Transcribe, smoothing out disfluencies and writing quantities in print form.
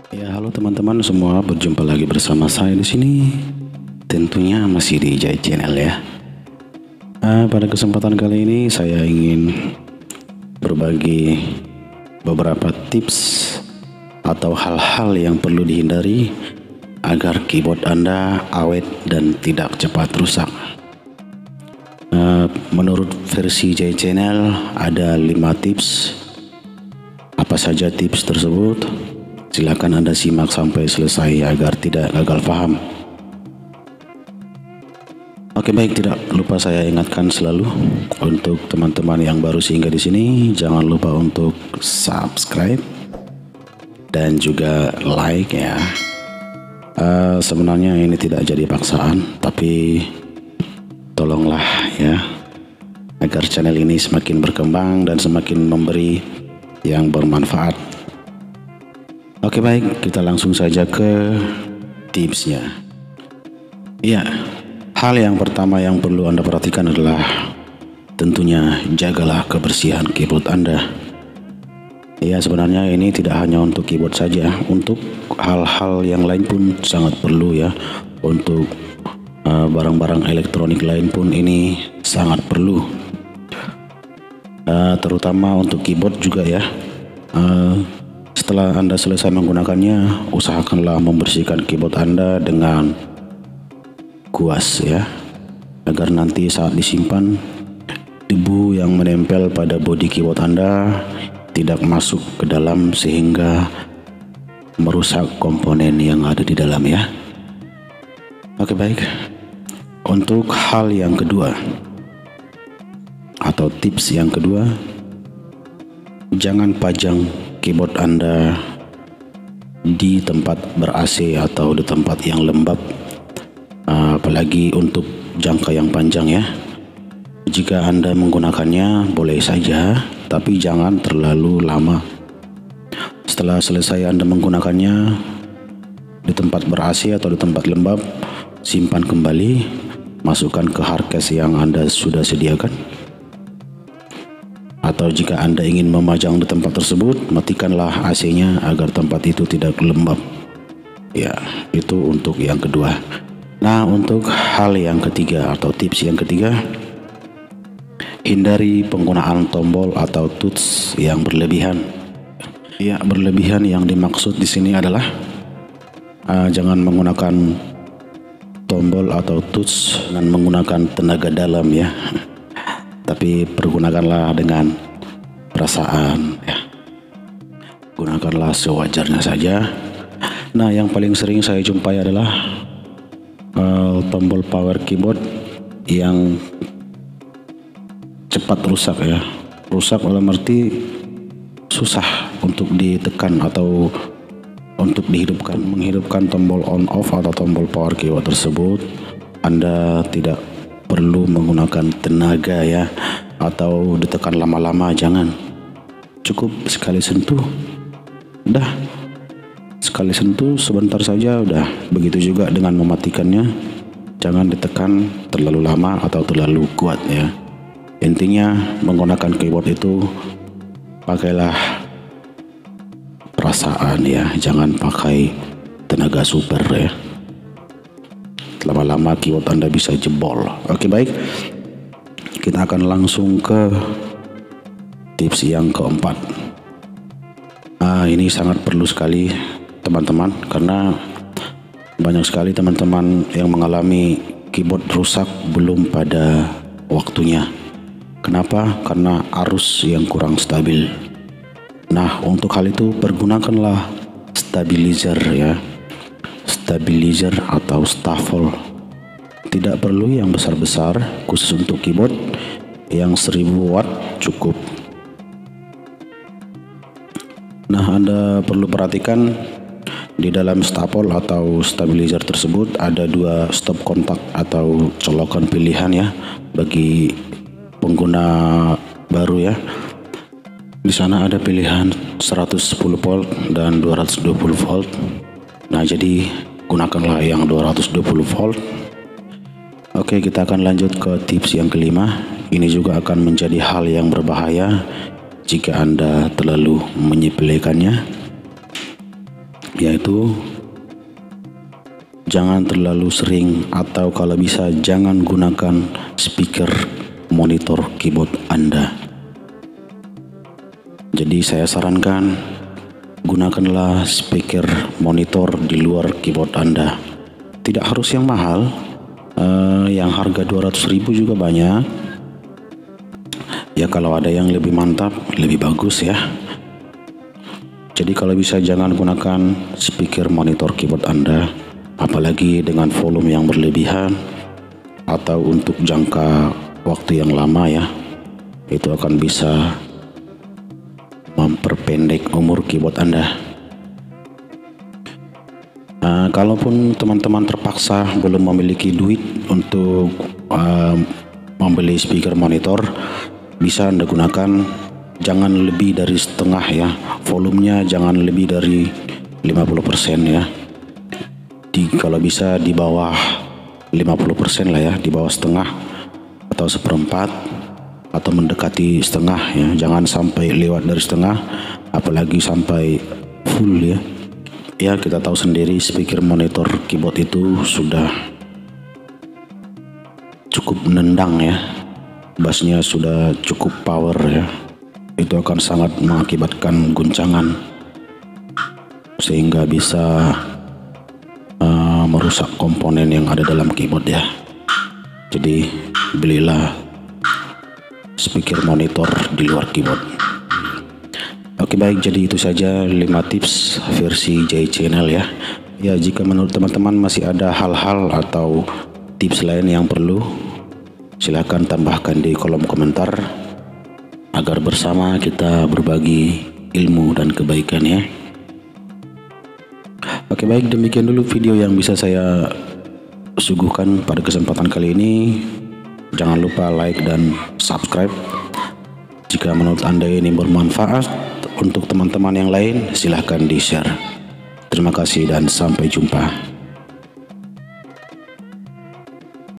Ya, halo teman-teman semua, berjumpa lagi bersama saya di sini. Tentunya masih di Jai Channel ya. Pada kesempatan kali ini saya ingin berbagi beberapa tips atau hal-hal yang perlu dihindari agar keyboard Anda awet dan tidak cepat rusak. Menurut versi Jai Channel ada 5 tips. Apa saja tips tersebut? Silakan Anda simak sampai selesai agar tidak gagal paham. Oke, baik, tidak lupa saya ingatkan selalu untuk teman-teman yang baru singgah di sini, jangan lupa untuk subscribe dan juga like ya. Sebenarnya ini tidak jadi paksaan, tapi tolonglah ya agar channel ini semakin berkembang dan semakin memberi yang bermanfaat. Oke, baik, kita langsung saja ke tipsnya. Ya, hal yang pertama yang perlu Anda perhatikan adalah tentunya jagalah kebersihan keyboard Anda. Ya, sebenarnya ini tidak hanya untuk keyboard saja, untuk hal-hal yang lain pun sangat perlu ya. Untuk barang-barang elektronik lain pun ini sangat perlu. Terutama untuk keyboard juga ya. Setelah Anda selesai menggunakannya, usahakanlah membersihkan keyboard Anda dengan kuas ya, agar nanti saat disimpan debu yang menempel pada bodi keyboard Anda tidak masuk ke dalam sehingga merusak komponen yang ada di dalam ya. Oke, baik. Untuk hal yang kedua atau tips yang kedua, jangan pajang keyboard Anda di tempat ber-AC atau di tempat yang lembab, apalagi untuk jangka yang panjang ya. Jika Anda menggunakannya boleh saja, tapi jangan terlalu lama. Setelah selesai Anda menggunakannya di tempat ber-AC atau di tempat lembab, simpan kembali, masukkan ke hardcase yang Anda sudah sediakan. Atau jika Anda ingin memajang di tempat tersebut, matikanlah AC-nya agar tempat itu tidak lembab. Ya, itu untuk yang kedua. Nah, untuk hal yang ketiga atau tips yang ketiga, hindari penggunaan tombol atau touch yang berlebihan. Ya, berlebihan yang dimaksud di sini adalah jangan menggunakan tombol atau touch dan menggunakan tenaga dalam ya. Tapi pergunakanlah dengan perasaan ya. Gunakanlah sewajarnya saja. Nah, yang paling sering saya jumpai adalah tombol power keyboard yang cepat rusak ya. Rusak dalam arti susah untuk ditekan atau untuk dihidupkan. Menghidupkan tombol on off atau tombol power keyboard tersebut, Anda tidak perlu menggunakan tenaga ya, atau ditekan lama-lama, jangan. Cukup sekali sentuh, udah. Sekali sentuh sebentar saja udah. Begitu juga dengan mematikannya, jangan ditekan terlalu lama atau terlalu kuat ya. Intinya menggunakan keyboard itu pakailah perasaan ya, jangan pakai tenaga super ya. Lama-lama keyboard Anda bisa jebol. Oke, baik, kita akan langsung ke tips yang keempat. Ini sangat perlu sekali teman-teman, karena banyak sekali teman-teman yang mengalami keyboard rusak belum pada waktunya. Kenapa? Karena arus yang kurang stabil. Nah, untuk hal itu pergunakanlah stabilizer ya. Stabilizer atau shuffle. Tidak perlu yang besar-besar, khusus untuk keyboard yang 1000 watt cukup. Nah, Anda perlu perhatikan di dalam shuffle atau stabilizer tersebut ada 2 stop kontak atau colokan pilihan ya bagi pengguna baru ya. Di sana ada pilihan 110 volt dan 220 volt. Nah, jadi gunakanlah yang 220 volt. Oke, kita akan lanjut ke tips yang kelima. Ini juga akan menjadi hal yang berbahaya jika Anda terlalu menyepelekannya. yaitu jangan terlalu sering atau kalau bisa jangan gunakan speaker monitor keyboard Anda. Jadi saya sarankan gunakanlah speaker monitor di luar keyboard Anda. Tidak harus yang mahal, yang harga 200.000 juga banyak. Ya kalau ada yang lebih mantap, lebih bagus ya. Jadi kalau bisa jangan gunakan speaker monitor keyboard Anda, apalagi dengan volume yang berlebihan atau untuk jangka waktu yang lama ya. Itu akan bisa memperpendek umur keyboard Anda. Kalaupun teman-teman terpaksa belum memiliki duit untuk membeli speaker monitor, bisa Anda gunakan jangan lebih dari setengah ya, volumenya jangan lebih dari 50% ya. Kalau bisa di bawah 50% lah ya, di bawah setengah atau seperempat atau mendekati setengah ya, jangan sampai lewat dari setengah, apalagi sampai full ya. Ya kita tahu sendiri speaker monitor keyboard itu sudah cukup menendang ya, bassnya sudah cukup power ya, itu akan sangat mengakibatkan guncangan sehingga bisa merusak komponen yang ada dalam keyboard ya. Jadi belilah speaker monitor di luar keyboard. Oke baik, jadi itu saja 5 tips versi J Channel ya. Ya jika menurut teman-teman masih ada hal-hal atau tips lain yang perlu, silahkan tambahkan di kolom komentar agar bersama kita berbagi ilmu dan kebaikan ya. Oke baik, demikian dulu video yang bisa saya suguhkan pada kesempatan kali ini. Jangan lupa like dan subscribe. Jika menurut Anda ini bermanfaat untuk teman-teman yang lain, silahkan di-share. Terima kasih dan sampai jumpa.